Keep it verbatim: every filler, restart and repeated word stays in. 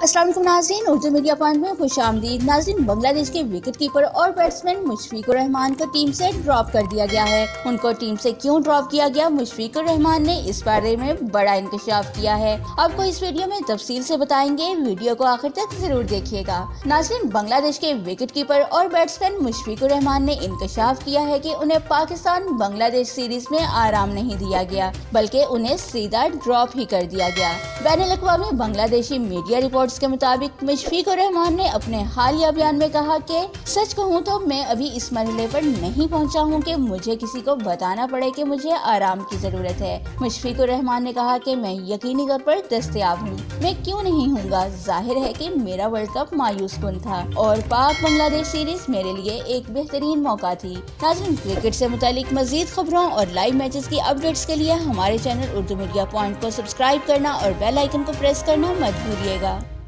अस्सलाम वालेकुम नाज़रीन, उर्दू मीडिया पॉइंट में खुश आमदीद। नाज़रीन, बांग्लादेश के विकेट कीपर और बैट्समैन मुशफिकुर रहमान को टीम से ड्रॉप कर दिया गया है। उनको टीम से क्यों ड्रॉप किया गया, मुशफिकुर रहमान ने इस बारे में बड़ा इंकशाफ किया है। आपको इस वीडियो में तफसील से बताएंगे, वीडियो को आखिर तक जरूर देखिएगा। नाज़रीन, बांग्लादेश के विकेट कीपर और बैट्समैन मुशफिकुर रहमान ने इंकशाफ किया है कि उन्हें पाकिस्तान बांग्लादेश सीरीज में आराम नहीं दिया गया, बल्कि उन्हें सीधा ड्रॉप ही कर दिया गया। बैनुल-अक़वामी बांग्लादेशी मीडिया रिपोर्ट के मुताबिक मुशफिकुर रहमान ने अपने हालिया बयान में कहा कि सच कहूँ तो मैं अभी इस मरहले पर नहीं पहुँचा हूँ कि मुझे किसी को बताना पड़े कि मुझे आराम की जरूरत है। मुशफिकुर रहमान ने कहा कि मैं यकीनी तौर पर दस्तयाब हूँ, मैं क्यों नहीं हूँगा। जाहिर है कि मेरा वर्ल्ड कप मायूस कुन था और पाक बांग्लादेश सीरीज मेरे लिए एक बेहतरीन मौका थी। नाज़रीन, क्रिकेट से मुतालिक मजीद खबरों और लाइव मैचेस की अपडेट्स के लिए हमारे चैनल उर्दू मीडिया पॉइंट को सब्सक्राइब करना और बेल आइकन को प्रेस करना मत भूलिएगा।